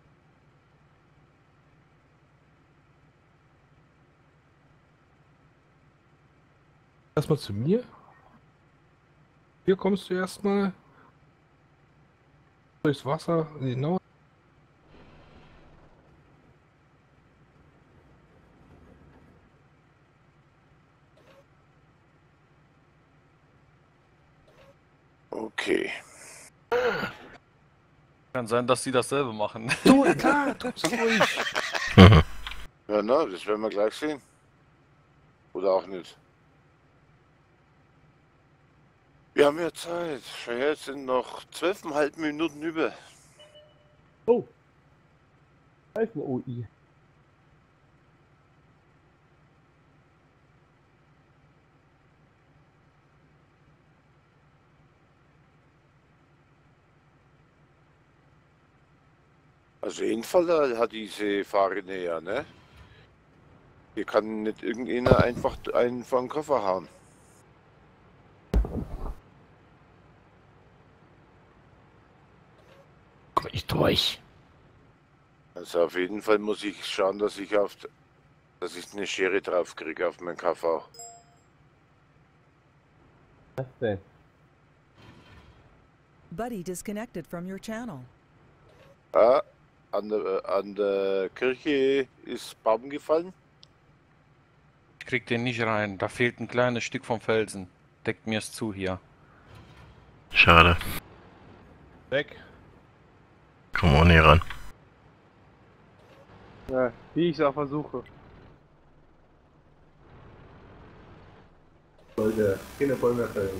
Erstmal zu mir. Hier kommst du erstmal durchs Wasser, genau. Okay. Kann sein, dass sie dasselbe machen. Du, klar, du bist ruhig. Ja, na, das werden wir gleich sehen. Oder auch nicht. Wir haben ja Zeit. Jetzt sind noch zwölfeinhalb Minuten über. Oh. Da ist ein O I. Also jeden Fall hat diese Fahrrinne ja, ne? Hier kann nicht irgendeiner einfach einen vor den Koffer hauen. Komm ich durch. Also auf jeden Fall muss ich schauen, dass ich auf, dass ich eine Schere drauf kriege auf meinen K V. Was denn? Buddy disconnected from your channel. Ah, an der, äh, an der Kirche ist Baum gefallen. Ich krieg den nicht rein. Da fehlt ein kleines Stück vom Felsen. Deckt mir es zu hier. Schade. Weg. Komm auch nicht ran. Ja, wie ich es auch versuche. Sollte keine Bäume fällen.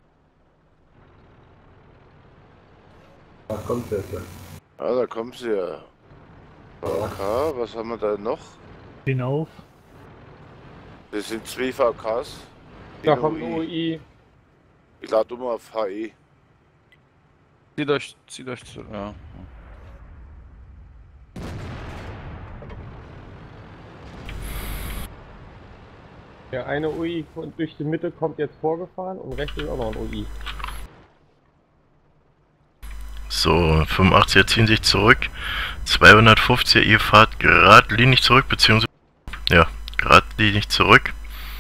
Da kommt sie jetzt. Ah, da kommt sie ja. V K, was haben wir da noch? Hinauf. Das sind zwei V Ks. Da kommt ein O I. Ich lade um auf H E. Zieht euch, zieht euch zu, ja. Der eine O I von- durch die Mitte kommt jetzt vorgefahren und rechts ist auch noch ein O I. So, fünfundachtziger ziehen sich zurück. zweihundertfünfziger, ihr fahrt geradlinig zurück, beziehungsweise, ja, geradlinig zurück.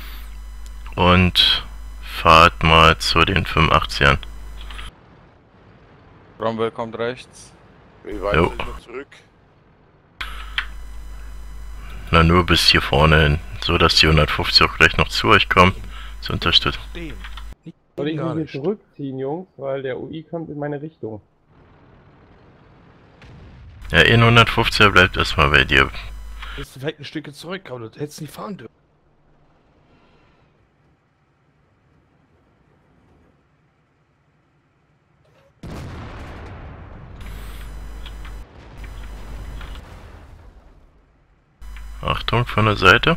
Und fahrt mal zu den fünfundachtzigern. Cromwell kommt rechts. Wie weit Jo. sind wir zurück? Na, nur bis hier vorne hin, so dass die hundertfünfzig auch gleich noch zu euch kommen, zur Unterstützung. Soll ich mich hier zurückziehen, Jungs? Weil der O I kommt in meine Richtung. Ja, ein hundertfünfziger bleibt erstmal bei dir. Bist du vielleicht ein Stück zurück, aber du hättest nicht fahren dürfen. Achtung, von der Seite.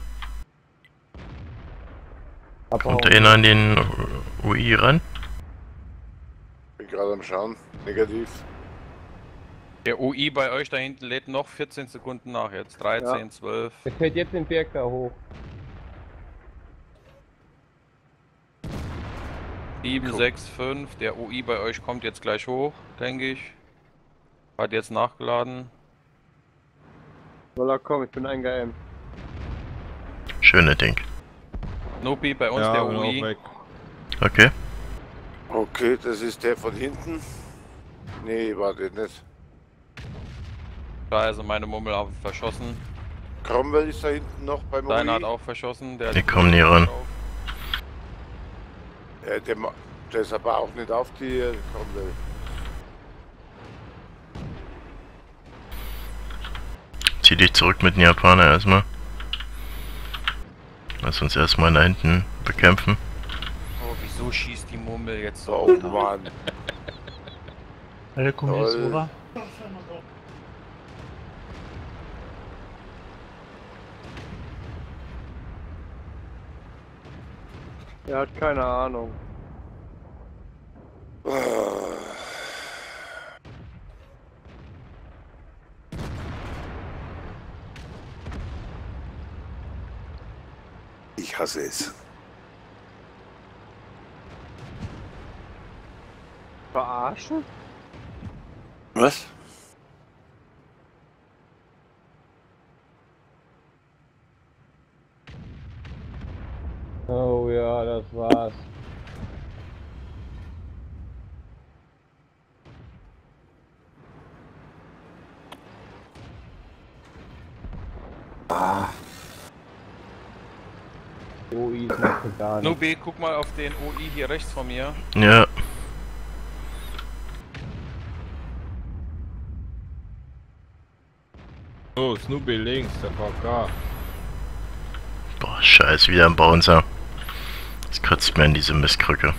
Abhauen. Kommt einer an den U I ran? Bin gerade am Schauen. Negativ. Der O I bei euch da hinten lädt noch vierzehn Sekunden nach jetzt. dreizehn, Ja. zwölf. Der fährt jetzt den Berg da hoch. sieben, sechs, fünf. Der O I bei euch kommt jetzt gleich hoch, denke ich. Hat jetzt nachgeladen. Wolla, komm, ich bin ein G M. Schöne Ding. Snoopy, bei uns Ja, der bin O auch I. weg. Okay. Okay, das ist der von hinten. Nee, warte nicht. Scheiße, meine Mummel haben verschossen. Cromwell ist da hinten noch beim Deiner O I. hat auch verschossen. Der Die kommen nie ran. Ja, der, ma- der ist aber auch nicht auf die äh, Cromwell. Zieh dich zurück mit den Japaner erstmal. Lass uns erstmal da hinten bekämpfen. Oh, wieso schießt die Mummel jetzt so? Oh Mann. Alle kommen jetzt rüber. Er hat keine Ahnung. Ich hasse es. Verarschen? Was? Oh ja, das war's. Ah. O I ist noch gar nicht. Snoopy, guck mal auf den O I hier rechts von mir. Ja. Oh, Snoopy links, der V K. Boah, scheiße, wieder ein Bouncer. Das kotzt mir in diese Mistkrücke.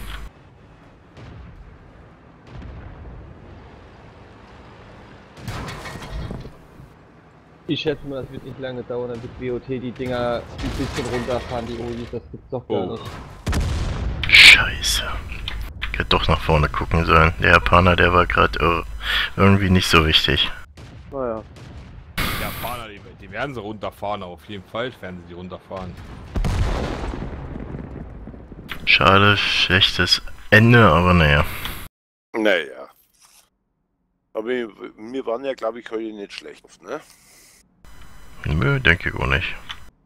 Ich schätze mal, das wird nicht lange dauern, dann wird W O T die Dinger ein bisschen runterfahren, die O Is, das gibt's doch gar Oh. nicht. Scheiße. Ich hätte doch nach vorne gucken sollen. Der Japaner, der war gerade irgendwie nicht so wichtig. Naja. Die Japaner, die, die werden sie runterfahren, auf jeden Fall werden sie die runterfahren. Schade, schlechtes Ende, aber naja. Naja. Aber wir, wir waren ja, glaube ich, heute nicht schlecht, ne? Nö, denke ich auch nicht.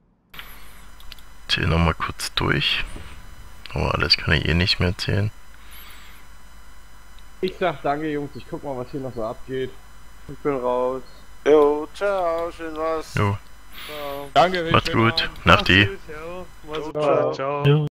Zähl nochmal kurz durch. Aber alles kann ich eh nicht mehr zählen. Ich sag danke Jungs, ich guck mal, was hier noch so abgeht. Ich bin raus. Jo, ciao, schön was. Jo. Ciao. Danke, Macht's gut. Nachti. Ciao. Ciao.